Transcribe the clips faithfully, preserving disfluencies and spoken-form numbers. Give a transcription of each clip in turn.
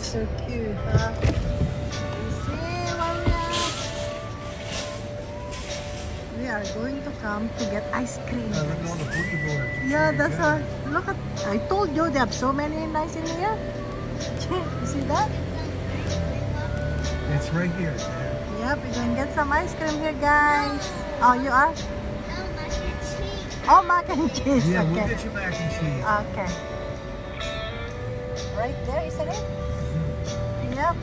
So cute, huh? You see where we are? We are going to come to get ice cream. Uh, look at all the Pokeballs. Yeah, that's why. Look at, I told you they have so many nice in here. You see that? It's right here. Yep, we're going to get some ice cream here, guys. Oh, you are? No, mac and cheese. Oh, mac and cheese. Yeah, Okay. we'll get you mac and cheese. Okay. Right there, isn't it? Yep.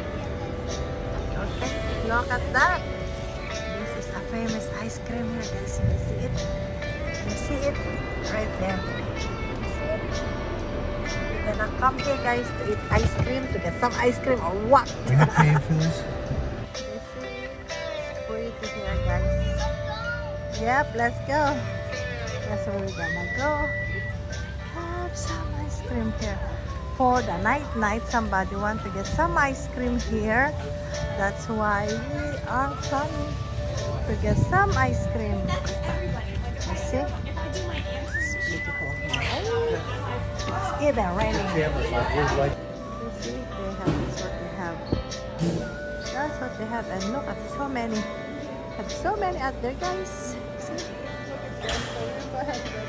Okay, look at that. This is a famous ice cream here, guys. You see it? You see it? Right there. You see it? We're gonna come here, guys, to eat ice cream, to get some ice cream or what? Are you paying for this? This is pretty here, guys. Yep, let's go. That's where we're gonna go. Have some ice cream here. For the night night, somebody want to get some ice cream here. That's why we are coming to get some ice cream. You see? It's beautiful here. It's even raining. You see, they have this what they have. That's what they have, and look at so many. Have so many out there, guys. See? Look at them.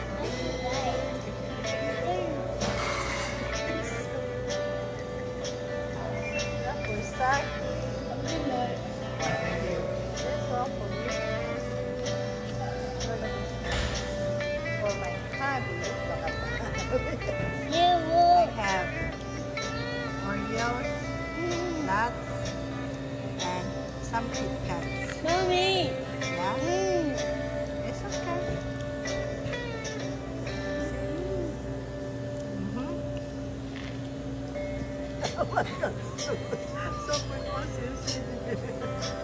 Side. This one for me. For my hubby. You I will. have Oreos, nuts, and some Kit Kats. Mommy. Yeah, Mm. it's okay. Mm-hmm. Oh my God, so, so quick was you see.